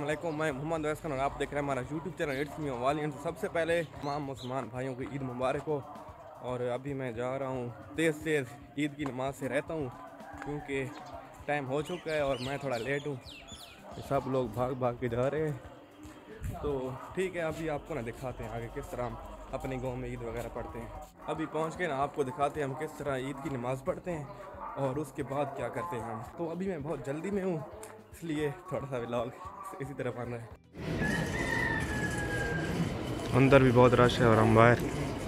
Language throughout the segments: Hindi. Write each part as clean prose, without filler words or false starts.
अस्सलाम वालेकुम, मैं मोहम्मद वैस खान और आप देख रहे हैं हमारा यूट्यूब चैनल इट्स मी वालियन। सबसे पहले तमाम मुसलमान भाइयों को ईद मुबारक हो। और अभी मैं जा रहा हूँ तेज़ ईद की नमाज से रहता हूँ क्योंकि टाइम हो चुका है और मैं थोड़ा लेट हूँ। सब लोग भाग भाग के जा रहे हैं, तो ठीक है अभी आपको ना दिखाते हैं आगे किस तरह हम अपने गांव में ईद वगैरह पढ़ते हैं। अभी पहुंच के ना आपको दिखाते हैं हम किस तरह ईद की नमाज़ पढ़ते हैं और उसके बाद क्या करते हैं हम। तो अभी मैं बहुत जल्दी में हूँ, इसलिए थोड़ा सा व्लॉग इसी तरह बन रहा है। अंदर भी बहुत रश है और हम बाहर।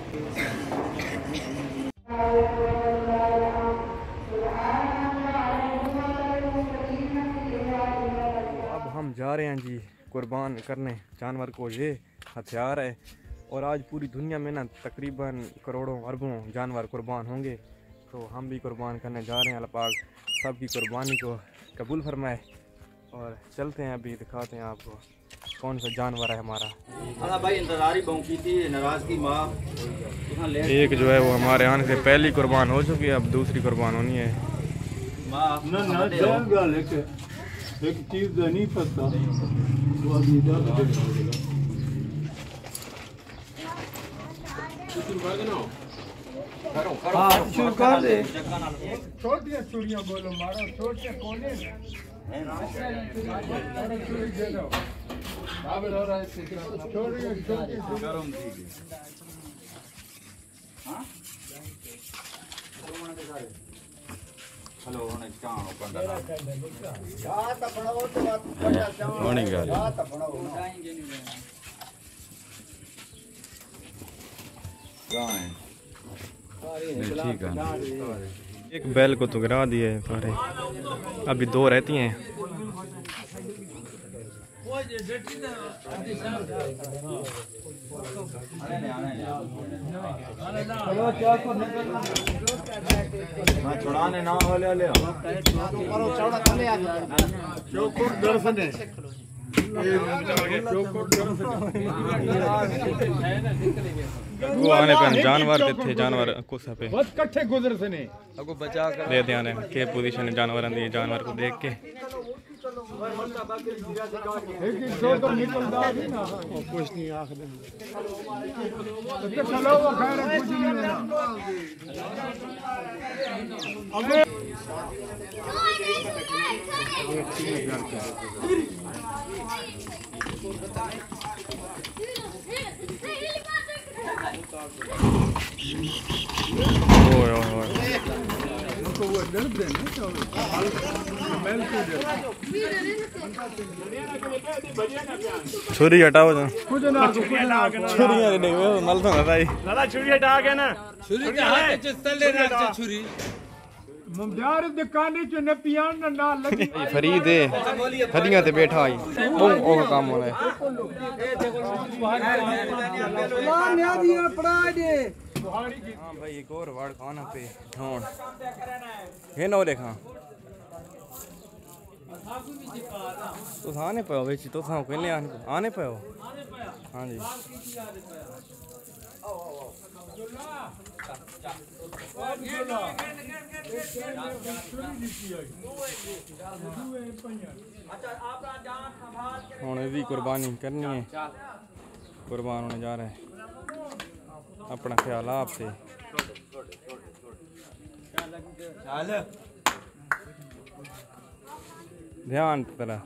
अब हम जा रहे हैं जी कुर्बान करने जानवर को। ये हथियार है और आज पूरी दुनिया में ना तकरीबन करोड़ों अरबों जानवर कुर्बान होंगे, तो हम भी कुर्बान करने जा रहे हैं। अल्लाह पाक सबकी कुर्बानी को कबूल फरमाए। और चलते हैं, अभी दिखाते हैं आपको कौन सा जानवर है हमारा। भाई इंतजारी की थी नाराज की माँ। एक जो है वो हमारे आने से पहली कुर्बान हो चुकी है, अब दूसरी कुर्बान होनी है। एक चीज नहीं पता शुरू कर दे। छोटिया चूड़ियां बोलो मारो, छोटे कोने एक बैल को तो गिरा दिए सारे, अभी दो रहती हैं। छुड़ाने ना वाले वो आने पे जानवर थे, जानवर कुछ पे कट्ठे गुजर से ने अगो बचा कर दे ध्यान के पोजीशन जानवर आंदी जानवर को देख के कुछ नहीं आख दे चलो वो खैर कुछ नहीं लेना। छुरी हटाओ जो छुरी नहीं वो मल तो भाई लाला छुरी हटा के ना, छुरी के हाथ में तले रख छुरी मुंडियार दुकाने च न पियान ना लगी। फरीद है हदियां ते बैठा आई ओ काम होना है। हां भाई एक और वाड़ खाना पे ढोंड है नो देखा तो आने पे बेची तो था कहले आने पे हां जी। हुण भी कुर्बानी करनी है, कुर्बान होने जा रहे हैं। अपना ख्याल आप से ध्यान तरह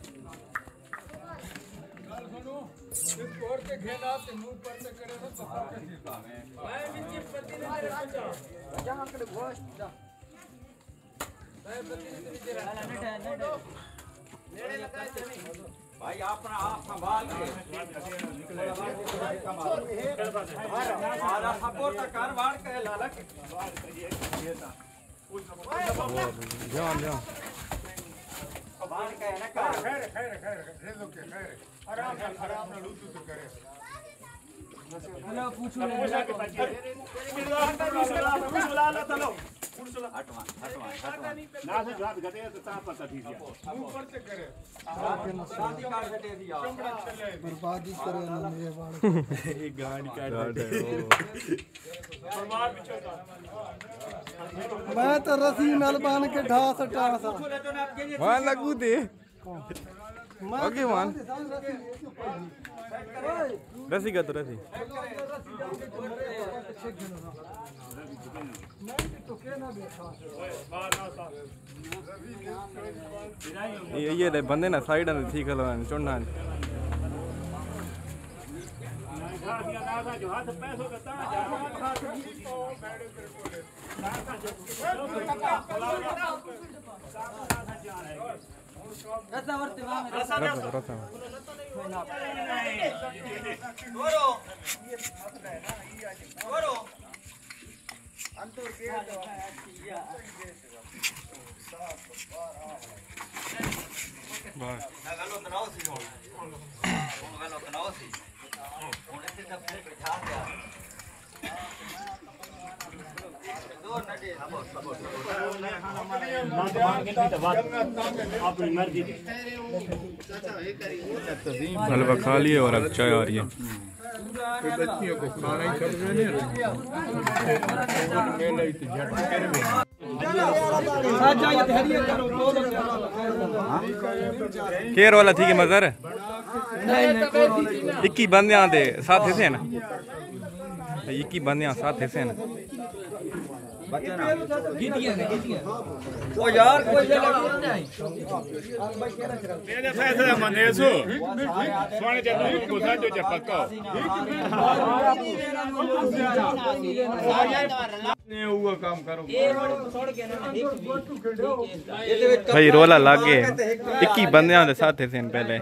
भाई अपना आप संभाल के सपोर्ट कर वाड़ के लाला ध्यान ध्यान वाड़ के ना कर खैर खैर खैर रेजो के खैर आराम से लूटू तो करे। हेलो पूछो बुला ला चलो हटवा ना से बात घटे तो ता पता थी ऊपर से करे शादी काट घटे दिया बर्बादी करे ना मेरे बाल एक गाड़ी काट दे बर्बाद बिछोता। मैं तो रस्सी नल बांध के ढास ढास वहां लगू दे आगे मान रसी का तो रसी ये बंदे ना साइड में ठीक है चुनना हलवा खा लिए और अब चाय आ रही है। बच्चियों को खाना ही सब केर वाला थी कि मजर 21 बंदे आते साथ हिस्से ना 21 बंदे साथ हिस्से ना ओ यार कोई मेरे फैसला मने सो सोने जब को साजो जब पक्का ने हुआ काम करो भाई रोला लागे 21 बंदे आते साथ हिस्से पहले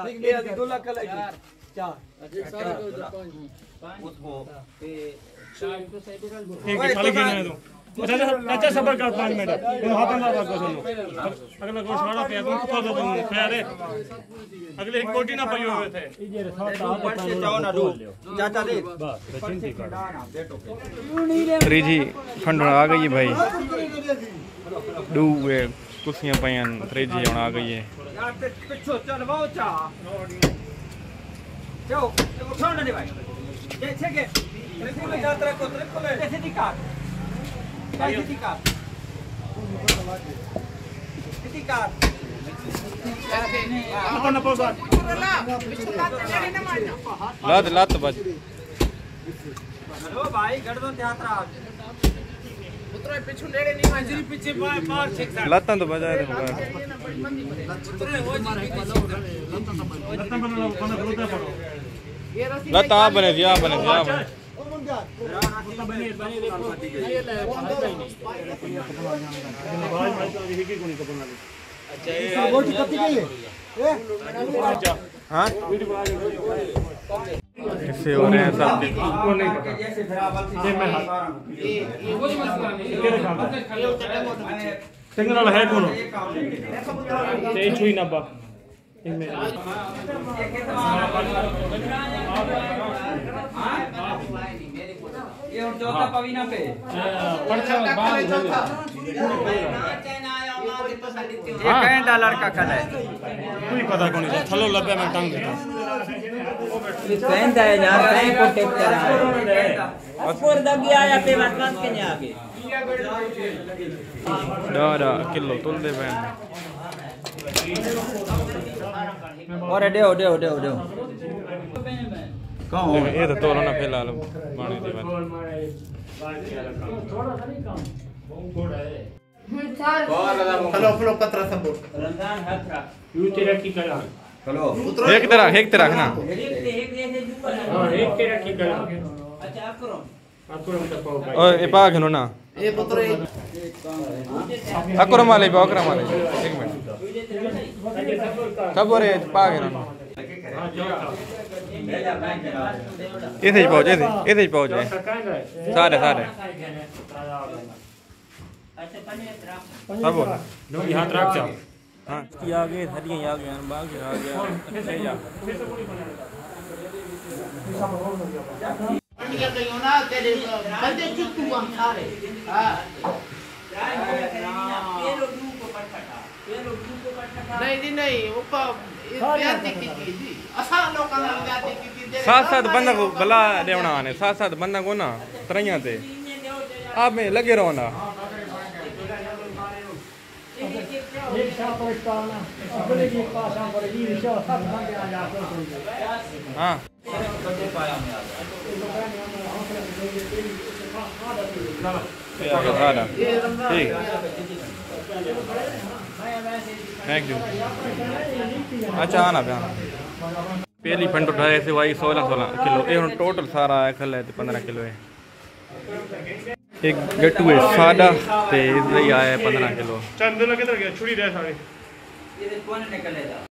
एक खाली गिने दो अच्छा सबर कर 5 मिनट तुम हाथ ना बात सुनो अगला गोश वाला पे तुम को दो खैर अगले एक कोटी ना पयो हुए थे ये ऊपर से जाओ ना दो चाचा दे बस चिंती कर त्रीजी फंड आ गई है भाई डू वे कुर्सियां पयन त्रीजी आ गई है यार पिछो चल वो चा जाओ उठो ना भाई जैसे के त्रिकुल यात्रा को त्रिकुल कैसे दिखा लात बच हेलो भाई गड़दो यात्रा उतरो पीछे नेड़े नहीं हाजिरी पीछे बाहर ठीक था लाता तो बजा दे लाता आप बने जी आप बने हाँ इससे हो रहे हैं सब सिग्नल है कौन ना बा ये और चौथा पवीना पे ये कहता लड़का कल है कोई पता कौन है थलो लबे में टांग देता कहता है यार कहीं को टेक करा और दगी आया पे मकान के ने आगे डारा किलो तुल दे बहन और डेओ डेओ डेओ डेओ कौन ये तो तोलो ना फैला लो माने दी बात हेलो फ्लो पत्रा सब रमजान हाथ रख यू तेरा की करा हेलो एक तरह ना एक जैसे ऊपर हां एक तेरा की करा अच्छा अकरम तक पाओ भाई और ये पाग नो ना ए पुत्र अकरम वाले बकरम वाले एक मिनट सब और पाग है ना ऐसे ही पहुंच सारे सब बोल नो हाथ रख जा हां की आ गए हरियां आ गए बाग आ गया ले जा ना तेरे बंदे चुप हुआ सारे हां नहीं ऊपर जाति की जी असा लोकां जाति की साथ बंदा को भला देवना ने साथ बंदा को ना तरैया ते आप में लगे रहो ना एक शाह पर स्थान अगले की पासा पर जी विशा सब बंदे आ जाते हैं हाँ ठीक थैंक यू अच्छा आना पे आना पहली फंड उठाए थे भाई 16 किलो ये हम टोटल सारा है खल है 15 किलो है एक गट्टू है सादा ते इसलिए आया है 15 किलो चंद किधर गया छुरी दे सारे ये कौन निकलेगा